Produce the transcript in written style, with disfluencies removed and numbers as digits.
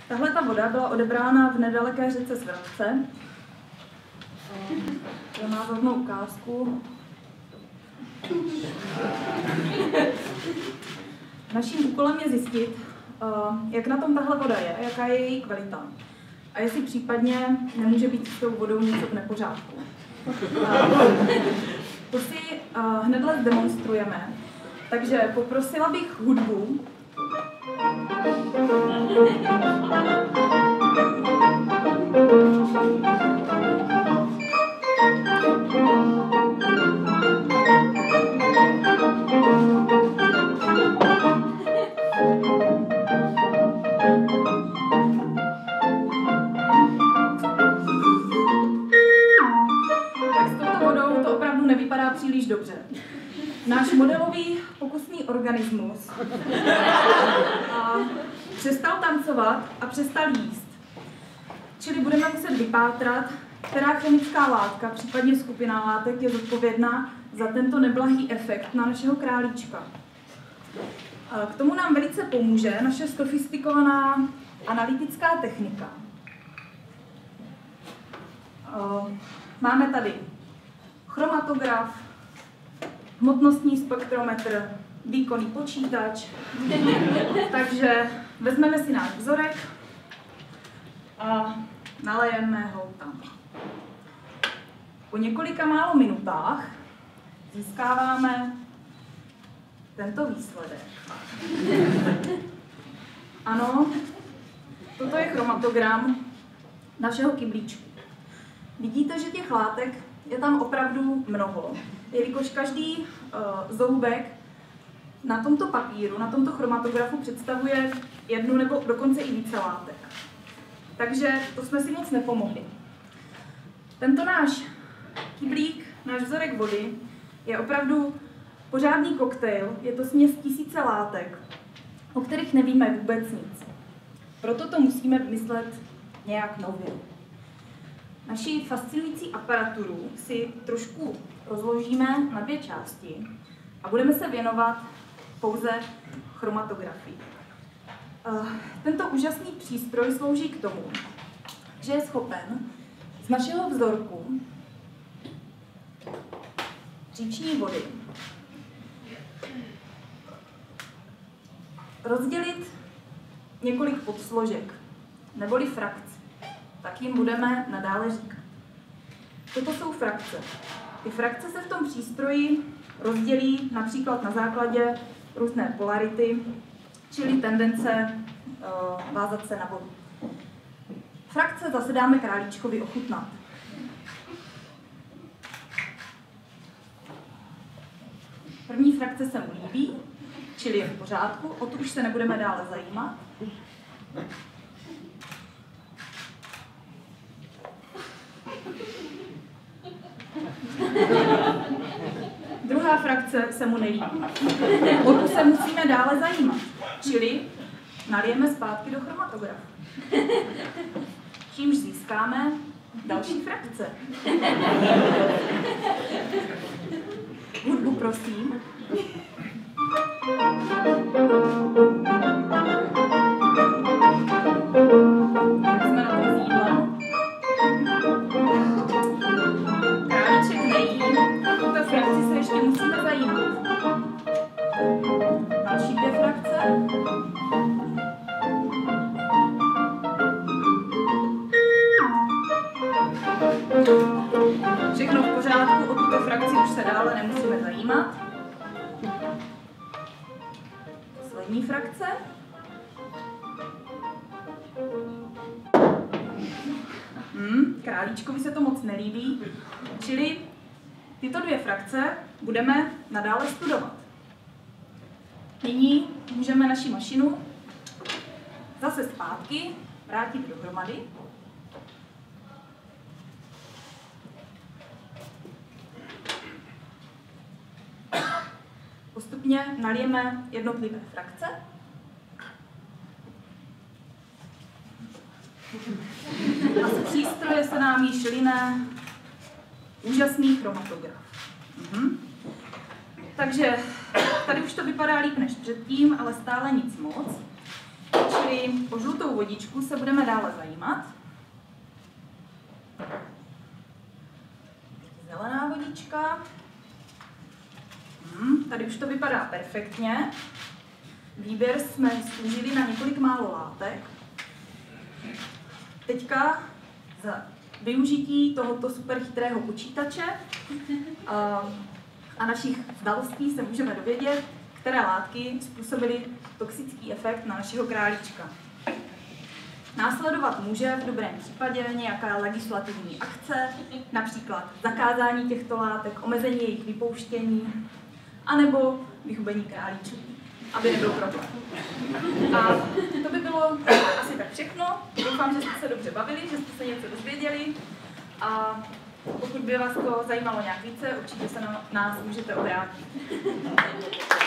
Tahle ta voda byla odebrána v nedaleké řece Svratce. Pro názornou ukázku. Naším úkolem je zjistit, jak na tom tahle voda je, jaká je její kvalita. A jestli případně nemůže být s tou vodou něco v nepořádku. To si hnedle demonstrujeme. Takže poprosila bych hudbu. Nevypadá příliš dobře. Náš modelový pokusný organismus přestal tancovat a přestal jíst. Čili budeme muset vypátrat, která chemická látka, případně skupina látek, je zodpovědná za tento neblahý efekt na našeho králíčka. K tomu nám velice pomůže naše sofistikovaná analytická technika. Máme tady chromatograf, hmotnostní spektrometr, výkonný počítač. Takže vezmeme si náš vzorek a nalejeme ho tam. Po několika málo minutách získáváme tento výsledek. Ano, toto je chromatogram našeho kyblíčku. Vidíte, že těch látek je tam opravdu mnoho, jelikož každý zoubek na tomto papíru, na tomto chromatografu představuje jednu nebo dokonce i více látek. Takže to jsme si moc nepomohli. Tento náš kyblík, náš vzorek vody, je opravdu pořádný koktejl, je to směs tisíce látek, o kterých nevíme vůbec nic. Proto to musíme vymyslet nějak nově. Naši fascinující aparaturu si trošku rozložíme na dvě části a budeme se věnovat pouze chromatografii. Tento úžasný přístroj slouží k tomu, že je schopen z našeho vzorku říční vody rozdělit několik podsložek, neboli frakcí. Tak jim budeme nadále říkat. Toto jsou frakce. Ty frakce se v tom přístroji rozdělí například na základě různé polarity, čili tendence vázat se na vodu. Frakce zase dáme králíčkovi ochutnat. První frakce se mu líbí, čili je v pořádku, o tu už se nebudeme dále zajímat. Druhá frakce se mu nelíbí. O tu se musíme dále zajímat, čili nalijeme zpátky do chromatografu. Čímž získáme další frakce. Hudbu prosím. Jak jsme na tom s jídlem? Králíček nejí, o tuto frakci se ještě musíme zajímat. Další dvě frakce. Všechno v pořádku, o tuto frakci už se dále nemusíme zajímat. Poslední frakce. Králíčkovi se to moc nelíbí, čili tyto dvě frakce budeme nadále studovat. Nyní můžeme naši mašinu zase zpátky vrátit dohromady. Postupně nalijeme jednotlivé frakce. A z přístroje se nám již line úžasný chromatograf. Takže tady už to vypadá líp než předtím, ale stále nic moc. Čili I o žlutou vodičku se budeme dále zajímat. Zelená vodička. Tady už to vypadá perfektně. Výběr jsme zúžili na několik málo látek. Teďka za využití tohoto superchytrého počítače a našich znalostí se můžeme dovědět, které látky způsobily toxický efekt na našeho králíčka. Následovat může v dobrém případě nějaká legislativní akce, například zakázání těchto látek, omezení jejich vypouštění, anebo vyhubení králíčů, aby nebyl problém. A to by bylo asi tak všechno. Doufám, že jste se dobře bavili, že jste se něco dozvěděli. A pokud by vás to zajímalo nějak více, určitě se na nás můžete obrátit.